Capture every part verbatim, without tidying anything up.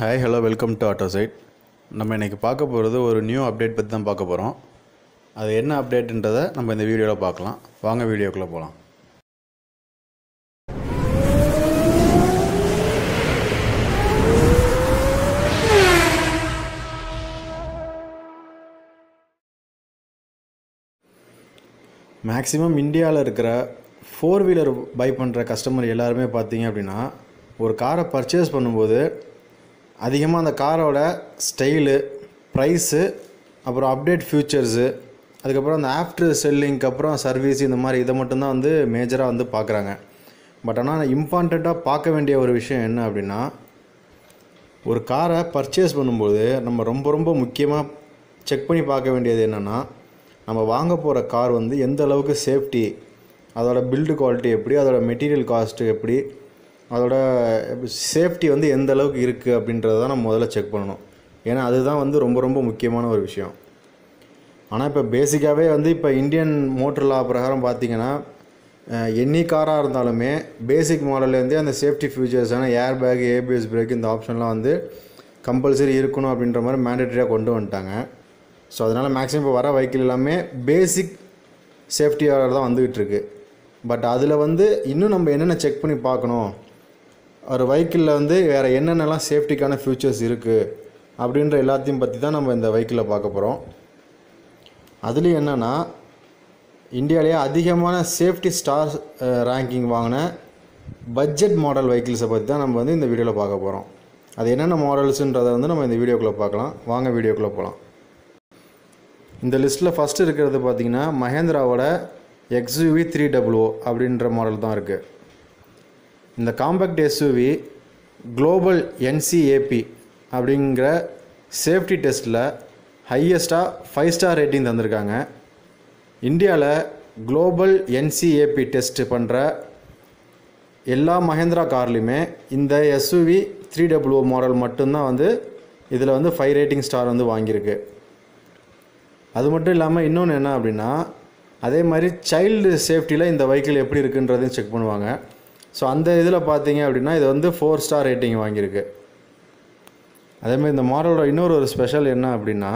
Hi, hello, welcome to AutoSite. நம்ம இன்னைக்கு பார்க்க போகிறது ஒரு நியூ அப்டேட் பற்றி தான் பார்க்க போகிறோம். அது என்ன அப்டேட்ன்றதை நம்ம இந்த வீடியோவில் பார்க்கலாம். வாங்க வீடியோக்குள்ளே போகலாம். மேக்ஸிமம் இந்தியாவில் இருக்கிற ஃபோர் வீலர் பை பண்ணுற கஸ்டமர் எல்லாருமே பார்த்தீங்க அப்படின்னா ஒரு காரை பர்ச்சேஸ் பண்ணும்போது அதிகமாக அந்த காரோட ஸ்டைலு, ப்ரைஸு, அப்புறம் அப்டேட் ஃபியூச்சர்ஸு, அதுக்கப்புறம் அந்த ஆஃப்டர் செல்லிங்க்கு அப்புறம் சர்வீஸ், இந்த மாதிரி இதை மட்டும்தான் வந்து மேஜராக வந்து பார்க்குறாங்க. பட் ஆனால் இம்பார்ட்டண்ட்டாக பார்க்க வேண்டிய ஒரு விஷயம் என்ன அப்படின்னா, ஒரு காரை பர்ச்சேஸ் பண்ணும்போது நம்ம ரொம்ப ரொம்ப முக்கியமாக செக் பண்ணி பார்க்க வேண்டியது என்னென்னா, நம்ம வாங்க போகிற கார் வந்து எந்த அளவுக்கு சேஃப்டி, அதோட பில்டு குவாலிட்டி எப்படி, அதோட மெட்டீரியல் காஸ்ட்டு எப்படி, அதோட சேஃப்டி வந்து எந்த அளவுக்கு இருக்குது அப்படின்றத தான் நம்ம முதல்ல செக் பண்ணணும். ஏன்னா அதுதான் வந்து ரொம்ப ரொம்ப முக்கியமான ஒரு விஷயம். ஆனால் இப்போ பேசிக்காகவே வந்து இப்போ இந்தியன் மோட்டர் லா பிரகாரம் பார்த்திங்கன்னா எனி காராக இருந்தாலுமே பேசிக் மாடல்லேருந்தே அந்த சேஃப்டி ஃபியூச்சர்ஸான ஏர் பேக், ஏபிஎஸ் பிரேக், இந்த ஆப்ஷன்லாம் வந்து கம்பல்சரி இருக்கணும் அப்படின்ற மாதிரி மேண்டேட்டரியாக கொண்டு வந்துட்டாங்க. ஸோ அதனால் மேக்ஸிமம் இப்போ வர வெஹிக்கிள் எல்லாமே பேசிக் சேஃப்டியோட தான் வந்துக்கிட்டு இருக்கு. பட் அதில் வந்து இன்னும் நம்ம என்னென்ன செக் பண்ணி பார்க்கணும், ஒரு வெஹிக்கிளில் வந்து வேறு என்னென்னலாம் சேஃப்டிக்கான ஃபியூச்சர்ஸ் இருக்குது அப்படின்ற எல்லாத்தையும் பற்றி தான் நம்ம இந்த வெஹிக்கிளில் பார்க்க போகிறோம். அதுலேயும் என்னென்னா, இந்தியாவிலேயே அதிகமான சேஃப்டி ஸ்டார் ரேங்கிங் வாங்கின பட்ஜெட் மாடல் வெஹிக்கிள்ஸை பற்றி தான் நம்ம வந்து இந்த வீடியோவில் பார்க்க போகிறோம். அது என்னென்ன மாடல்ஸுன்றதை வந்து நம்ம இந்த வீடியோக்குள்ளே பார்க்கலாம். வாங்க வீடியோக்குள்ளே போகலாம். இந்த லிஸ்ட்டில் ஃபஸ்ட்டு இருக்கிறது பார்த்திங்கன்னா மஹேந்திராவோட எக்ஸ்யூவி த்ரீ டபுள் ஓ அப்படின்ற மாடல் தான் இருக்குது. இந்த காம்பேக்ட் எஸ்யூவி குளோபல் என்சிஏபி அப்படிங்கிற சேஃப்டி டெஸ்ட்டில் ஹையஸ்ட்டாக ஃபைவ் ஸ்டார் ரேட்டிங் தந்திருக்காங்க. இந்தியாவில் குளோபல் என்சிஏபி டெஸ்ட் பண்ணுற எல்லா மஹேந்திரா கார்லையுமே இந்த SUV three double O model மட்டும்தான் வந்து இதில் வந்து ஃபைவ் ரேட்டிங் ஸ்டார் வந்து வாங்கியிருக்கு. அது மட்டும் இல்லாமல் இன்னொன்று என்ன அப்படின்னா, அதே மாதிரி சைல்டு சேஃப்டியில் இந்த வெஹிக்கிள் எப்படி இருக்குன்றதையும் செக் பண்ணுவாங்க. ஸோ அந்த இதில் பார்த்தீங்க அப்படின்னா இது வந்து ஃபோர் ஸ்டார் ரேட்டிங் வாங்கியிருக்கு. அதேமாதிரி இந்த மாடலோட இன்னொரு ஒரு ஸ்பெஷல் என்ன அப்படின்னா,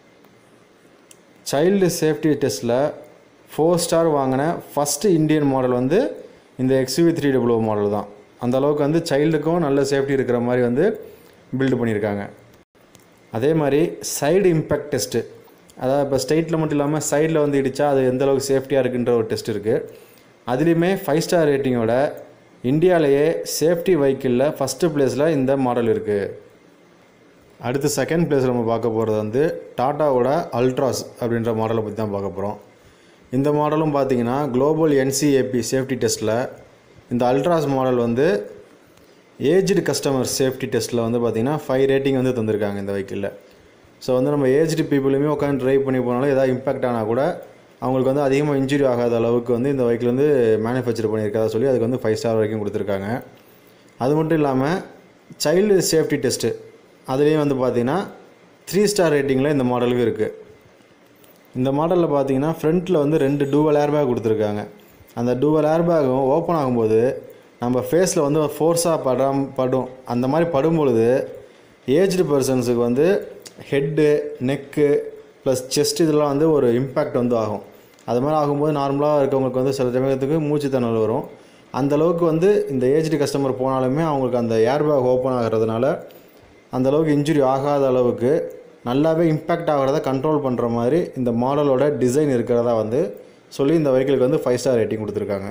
சைல்டு சேஃப்டி டெஸ்ட்டில் ஃபோர் ஸ்டார் வாங்கின ஃபஸ்ட்டு இந்தியன் மாடல் வந்து இந்த XUV three double O model தான். அந்த அளவுக்கு வந்து சைல்டுக்கும் நல்ல சேஃப்டி இருக்கிற மாதிரி வந்து பில்டு பண்ணியிருக்காங்க. அதே மாதிரி சைடு இம்பேக்ட் டெஸ்ட்டு, அதாவது இப்போ ஸ்ட்ரெயிட்டில் மட்டும் இல்லாமல் சைடில் வந்து இடித்தா அது எந்த அளவுக்கு சேஃப்டியாக இருக்குன்ற ஒரு டெஸ்ட் இருக்குது. அதுலேயுமே ஃபைவ் ஸ்டார் ரேட்டிங்கோட இந்தியாவிலேயே சேஃப்டி வெஹிக்கிளில் ஃபஸ்ட்டு பிளேஸில் இந்த மாடல் இருக்குது. அடுத்து செகண்ட் பிளேஸில் நம்ம பார்க்க போகிறது வந்து டாட்டாவோட அல்ட்ராஸ் அப்படின்ற மாடலை பற்றி தான் பார்க்க போகிறோம். இந்த மாடலும் பார்த்திங்கன்னா குளோபல் என்சிஏபி சேஃப்டி டெஸ்ட்டில் இந்த அல்ட்ராஸ் மாடல் வந்து ஏஜ்டு கஸ்டமர் சேஃப்டி டெஸ்ட்டில் வந்து பார்த்திங்கன்னா ஃபைவ் ரேட்டிங் வந்து தந்திருக்காங்க இந்த வெஹிக்கிளில். ஸோ வந்து நம்ம ஏஜ்டு பீப்புளுமே உட்காந்து ட்ரைவ் பண்ணி போனாலும் ஏதாவது இம்பேக்ட் ஆனால் கூட அவங்களுக்கு வந்து அதிகமாக இன்ஜுரி ஆகாத அளவுக்கு வந்து இந்த வெஹிக்கிள் வந்து மேனுஃபேக்சர் பண்ணியிருக்கதா சொல்லி அதுக்கு வந்து ஃபைவ் ஸ்டார் வரைக்கும் கொடுத்துருக்காங்க. அது மட்டும் இல்லாமல் சைல்டு சேஃப்டி டெஸ்ட்டு அதுலேயும் வந்து பார்த்திங்கன்னா த்ரீ ஸ்டார் ரேட்டிங்கில் இந்த மாடலுக்கு இருக்குது. இந்த மாடலில் பார்த்திங்கன்னா ஃப்ரண்ட்டில் வந்து ரெண்டு டூவல் ஏர் பேக் கொடுத்துருக்காங்க. அந்த டூவல் ஏர் பேக்கும் ஓப்பன் ஆகும்போது நம்ம ஃபேஸில் வந்து ஒரு ஃபோர்ஸாக படாம படும். அந்த மாதிரி படும்பொழுது ஏஜ்டு பர்சன்ஸுக்கு வந்து ஹெட்டு, நெக்கு ப்ளஸ் செஸ்ட் இதெல்லாம் வந்து ஒரு இம்பேக்ட் வந்து ஆகும். அது மாதிரி ஆகும்போது நார்மலாக இருக்கவங்களுக்கு வந்து சில சமயத்துக்கு மூச்சு திணறல் வரும். அந்தளவுக்கு வந்து இந்த ஏஜ்டு கஸ்டமர் போனாலுமே அவங்களுக்கு அந்த ஏர் பேக் ஓப்பன் ஆகிறதுனால அந்தளவுக்கு இன்ஜுரி ஆகாத அளவுக்கு நல்லாவே இம்பேக்ட் ஆகிறத கண்ட்ரோல் பண்ணுற மாதிரி இந்த மாடலோட டிசைன் இருக்கிறதா வந்து சொல்லி இந்த வெஹிக்கிளுக்கு வந்து ஃபைவ் ஸ்டார் ரேட்டிங் கொடுத்துருக்காங்க.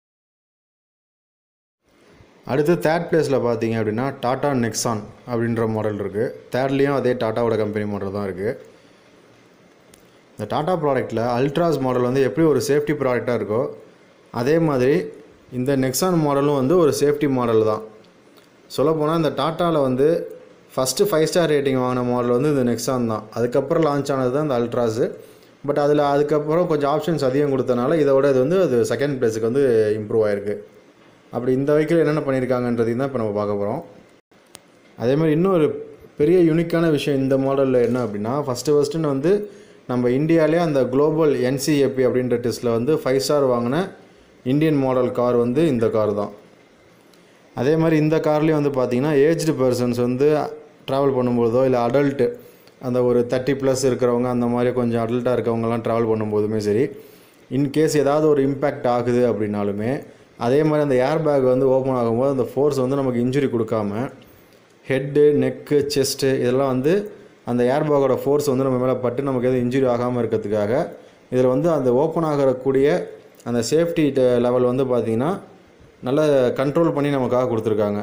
அடுத்து தேர்ட் பிளேஸில் பார்த்தீங்க அப்படின்னா டாடா நெக்ஸான் அப்படின்ற மாடல் இருக்குது. தேர்ட்லேயும் அதே டாட்டாவோட கம்பெனி மாடல் தான் இருக்குது. இந்த டாட்டா ப்ராடக்ட்டில் அல்ட்ராஸ் மாடல் வந்து எப்படி ஒரு சேஃப்டி ப்ராடக்டாக இருக்கோ அதே மாதிரி இந்த நெக்ஸான் மாடலும் வந்து ஒரு சேஃப்டி மாடல் தான். சொல்லப்போனால் இந்த டாட்டாவில் வந்து ஃபஸ்ட்டு ஃபைவ் ஸ்டார் ரேட்டிங் வாங்கின மாடல் வந்து இந்த நெக்ஸான் தான். அதுக்கப்புறம் லான்ச் ஆனது தான் இந்த அல்ட்ராஸு. பட் அதில் அதுக்கப்புறம் கொஞ்சம் ஆப்ஷன்ஸ் அதிகம் கொடுத்தனால இதோட இது வந்து அது செகண்ட் பிளேஸுக்கு வந்து இம்ப்ரூவ் ஆகிருக்கு. அப்படி இந்த வெஹிக்கிள் என்னென்ன பண்ணியிருக்காங்கன்றதையும் தான் இப்போ நம்ம பார்க்க போகிறோம். அதேமாதிரி இன்னொரு பெரிய யூனிக்கான விஷயம் இந்த மாடலில் என்ன அப்படின்னா, ஃபஸ்ட்டு ஃபஸ்ட்டுன்னு வந்து நம்ம இந்தியாவிலே அந்த குளோபல் என்சிஏபி அப்படின்ற டெஸ்ட்டில் வந்து ஃபைவ் ஸ்டார் வாங்கின இந்தியன் மாடல் கார் வந்து இந்த கார் தான். அதே மாதிரி இந்த கார்லேயும் வந்து பார்த்திங்கன்னா ஏஜ்டு பர்சன்ஸ் வந்து ட்ராவல் பண்ணும்போதோ இல்லை அடல்ட்டு அந்த ஒரு தேர்ட்டி ப்ளஸ் இருக்கிறவங்க அந்த மாதிரி கொஞ்சம் அடல்ட்டாக இருக்கவங்கலாம் ட்ராவல் பண்ணும்போதுமே சரி, இன்கேஸ் ஏதாவது ஒரு இம்பேக்ட் ஆகுது அப்படின்னாலுமே அதே மாதிரி அந்த ஏர் பேக் வந்து ஓப்பன் ஆகும்போது அந்த ஃபோர்ஸ் வந்து நமக்கு இன்ஜுரி கொடுக்காம ஹெட்டு, நெக்கு, செஸ்ட்டு இதெல்லாம் வந்து அந்த ஏர் பேக்கோட ஃபோர்ஸ் வந்து நம்ம மேலே பட்டு நமக்கு எதுவும் இன்ஜுரி ஆகாமல் இருக்கிறதுக்காக இதில் வந்து அந்த ஓப்பன் ஆகக்கூடிய அந்த சேஃப்டி லெவல் வந்து பார்த்திங்கன்னா நல்லா கண்ட்ரோல் பண்ணி நமக்காக கொடுத்துருக்காங்க.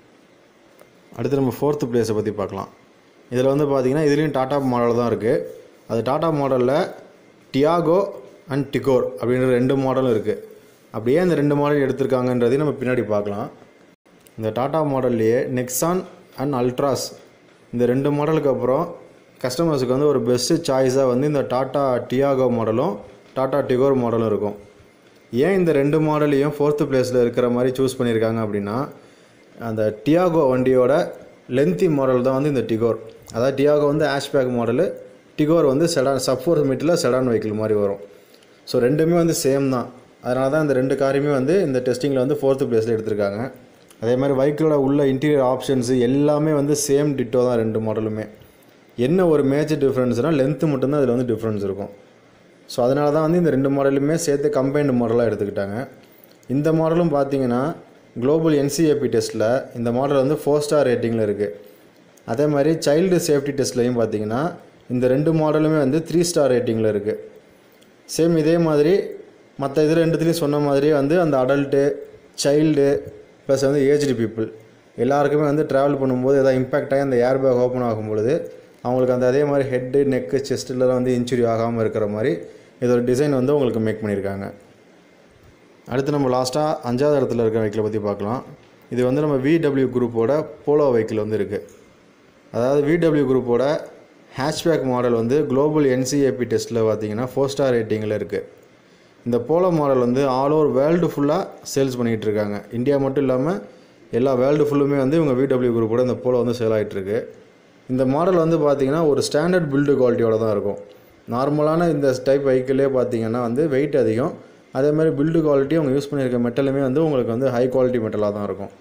அடுத்து நம்ம ஃபோர்த்து பிளேஸை பற்றி பார்க்கலாம். இதில் வந்து பார்த்திங்கன்னா இதுலேயும் டாடா மாடல் தான் இருக்குது. அது டாடா மாடலில் டியாகோ அண்ட் டிகோர் அப்படின்ற ரெண்டு மாடலும் இருக்குது. அப்படியே அந்த ரெண்டு மாடல் எடுத்திருக்காங்கன்றதையும் நம்ம பின்னாடி பார்க்கலாம். இந்த டாடா மாடல்லையே நெக்ஸான் அண்ட் அல்ட்ராஸ் இந்த ரெண்டு மாடலுக்கு அப்புறம் கஸ்டமர்ஸுக்கு வந்து ஒரு பெஸ்ட்டு சாய்ஸாக வந்து இந்த டாடா டியாகோ மாடலும் டாடா டிகோர் மாடலும் இருக்கும். ஏன் இந்த ரெண்டு மாடலையும் ஃபோர்த்து பிளேஸில் இருக்கிற மாதிரி சூஸ் பண்ணியிருக்காங்க அப்படின்னா, அந்த டியாகோ வண்டியோட லென்த்தி மாடல் தான் வந்து இந்த டிகோர். அதாவது டியாகோ வந்து ஹேஷ்பேக் மாடலு, டிகோர் வந்து செடான் சப் ஃபோர் மீட்டரில் செடான் வெஹிக்கிள் மாதிரி வரும். ஸோ ரெண்டுமே வந்து சேம் தான். அதனால தான் இந்த ரெண்டு காரையுமே வந்து இந்த டெஸ்டிங்கில் வந்து ஃபோர்த்து பிளேஸில் எடுத்திருக்காங்க. அதே மாதிரி வெஹிக்கிளோட உள்ள இன்டீரியர் ஆப்ஷன்ஸு எல்லாமே வந்து சேம் டிட்டோ தான் ரெண்டு மாடலுமே. என்ன ஒரு மேஜர் டிஃப்ரென்ஸ்னால் லென்த்து மட்டும்தான் அதில் வந்து டிஃப்ரென்ஸ் இருக்கும். ஸோ அதனால தான் வந்து இந்த ரெண்டு மாடலுமே சேர்த்து கம்பைன்டு மாடலாக எடுத்துக்கிட்டாங்க. இந்த மாடலும் பார்த்திங்கன்னா குளோபல் என்சிஏபி டெஸ்ட்டில் இந்த மாடல் வந்து ஃபோர் ஸ்டார் ரேட்டிங்கில் இருக்குது. அதே மாதிரி சைல்டு சேஃப்டி டெஸ்ட்லையும் பார்த்திங்கன்னா இந்த ரெண்டு மாடலுமே வந்து த்ரீ ஸ்டார் ரேட்டிங்கில் இருக்குது. சேம் இதே மாதிரி மற்ற இது ரெண்டுத்துலேயும் சொன்ன மாதிரி வந்து அந்த அடல்ட்டு, சைல்டு ப்ளஸ் வந்து ஏஜ்டு பீப்புள் எல்லாருக்குமே வந்து ட்ராவல் பண்ணும்போது எதாவது இம்பேக்ட் ஆகி அந்த ஏர் பேக் ஓப்பன் ஆகும்பொழுது அவங்களுக்கு அந்த அதே மாதிரி ஹெட்டு, நெக்கு, செஸ்ட்டிலலாம் வந்து இன்ஜுரி ஆகாமல் இருக்கிற மாதிரி இதோட டிசைன் வந்து உங்களுக்கு மேக் பண்ணியிருக்காங்க. அடுத்து நம்ம லாஸ்ட்டாக அஞ்சாவது இடத்துல இருக்கிற வெஹிக்கிளை பற்றி பார்க்கலாம். இது வந்து நம்ம விடபிள்யூ குரூப்போட போலோ வெஹிக்கிள் வந்து இருக்குது. அதாவது விடபிள்யூ குரூப்போட ஹேஷ்பேக் மாடல் வந்து குளோபல் என்சிஏபி டெஸ்ட்டில் பார்த்திங்கன்னா ஃபோர் ஸ்டார் ரேட்டிங்கில் இருக்குது. இந்த போலோ மாடல் வந்து ஆல் ஓவர் வேர்ல்டு ஃபுல்லாக சேல்ஸ் பண்ணிகிட்டு இருக்காங்க. இந்தியா மட்டும் இல்லாமல் எல்லா வேர்ல்டு ஃபுல்லுமே வந்து இவங்க விடபிள்யூ குரூப்போட இந்த போலோ வந்து சேல் ஆகிட்டுருக்கு. இந்த மாடல் வந்து பார்த்திங்கன்னா ஒரு ஸ்டாண்டர்ட் பில்டு குவாலிட்டியோட தான் இருக்கும். நார்மலான இந்த டைப் வெஹிக்கிளே பார்த்திங்கன்னா வந்து வெயிட் அதிகம். அதே மாதிரி பில்டு குவாலிட்டி அவங்க யூஸ் பண்ணியிருக்க மெட்டலுமே வந்து உங்களுக்கு வந்து ஹை குவாலிட்டி மெட்டலாக தான் இருக்கும்.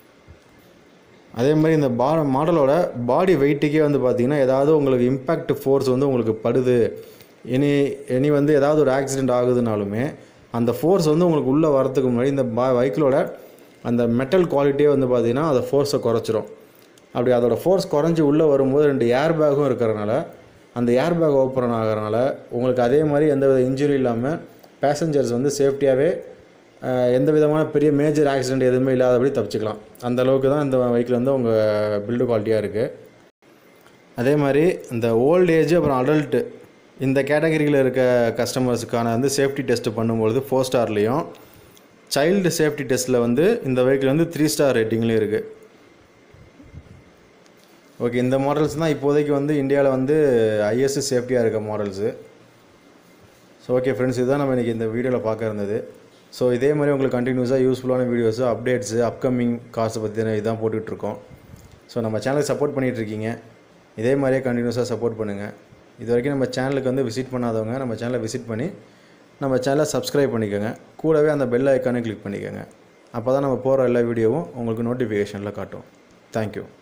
அதே மாதிரி இந்த பா மாடலோட பாடி வெயிட்டுக்கே வந்து பார்த்திங்கன்னா ஏதாவது உங்களுக்கு இம்பேக்ட் ஃபோர்ஸ் வந்து உங்களுக்கு படுது, இனி இனி வந்து ஏதாவது ஒரு ஆக்சிடெண்ட் ஆகுதுனாலுமே அந்த ஃபோர்ஸ் வந்து உங்களுக்கு உள்ளே வரத்துக்கு முன்னாடி இந்த பா வெஹிக்கிளோட அந்த மெட்டல் குவாலிட்டியே வந்து பார்த்திங்கன்னா அதை ஃபோர்ஸை குறைச்சிரும். அப்படி அதோட ஃபோர்ஸ் குறைஞ்சி உள்ளே வரும்போது ரெண்டு ஏர் பேக்கும் இருக்கிறனால அந்த ஏர் பேக் ஓப்பன் ஆகிறனால உங்களுக்கு அதே மாதிரி எந்த வித இன்ஜுரி இல்லாமல் பேசஞ்சர்ஸ் வந்து சேஃப்டியாகவே எந்த விதமான பெரிய மேஜர் ஆக்சிடெண்ட் எதுவுமே இல்லாதபடி தப்பிச்சிக்கலாம். அந்த அளவுக்கு தான் இந்த வெஹிக்கிள் வந்து உங்கள் பில்டு குவாலிட்டியாக இருக்குது. அதே மாதிரி இந்த ஓல்டு ஏஜ் அப்புறம் அடல்ட்டு இந்த கேட்டகரியில் இருக்க கஸ்டமர்ஸுக்கான வந்து சேஃப்டி டெஸ்ட்டு பண்ணும்பொழுது ஃபோர் ஸ்டார்லேயும், சைல்டு சேஃப்டி டெஸ்ட்டில் வந்து இந்த வெஹிக்கிள் வந்து த்ரீ ஸ்டார் ரேட்டிங்லேயும் இருக்குது. ஓகே, இந்த மாடல்ஸ் தான் இப்போதைக்கு வந்து இந்தியாவில் வந்து ஹையஸ்ட் சேஃப்டியாக இருக்க மாடல்ஸு. ஸோ ஓகே ஃப்ரெண்ட்ஸ், இதுதான் நம்ம இன்றைக்கி இந்த வீடியோவில் பார்க்க இருந்தது. ஸோ இதே மாதிரி உங்களுக்கு கண்டினியூஸாக யூஸ்ஃபுல்லான வீடியோஸு, அப்டேட்ஸு, அப்கமிங் கார்ஸை பற்றின இதுதான் போட்டுட்ருக்கோம். ஸோ நம்ம சேனலுக்கு சப்போர்ட் பண்ணிகிட்ருக்கீங்க. இதே மாதிரியே கண்டினியூஸாக சப்போர்ட் பண்ணுங்கள். இது வரைக்கும் நம்ம சேனலுக்கு வந்து விசிட் பண்ணாதவங்க நம்ம சேனலை விசிட் பண்ணி நம்ம சேனலை சப்ஸ்கிரைப் பண்ணிக்கோங்க. கூடவே அந்த பெல் ஐக்கானை கிளிக் பண்ணிக்கோங்க. அப்போ தான் நம்ம போகிற எல்லா வீடியோவும் உங்களுக்கு நோட்டிஃபிகேஷனில் காட்டும். தேங்க்யூ.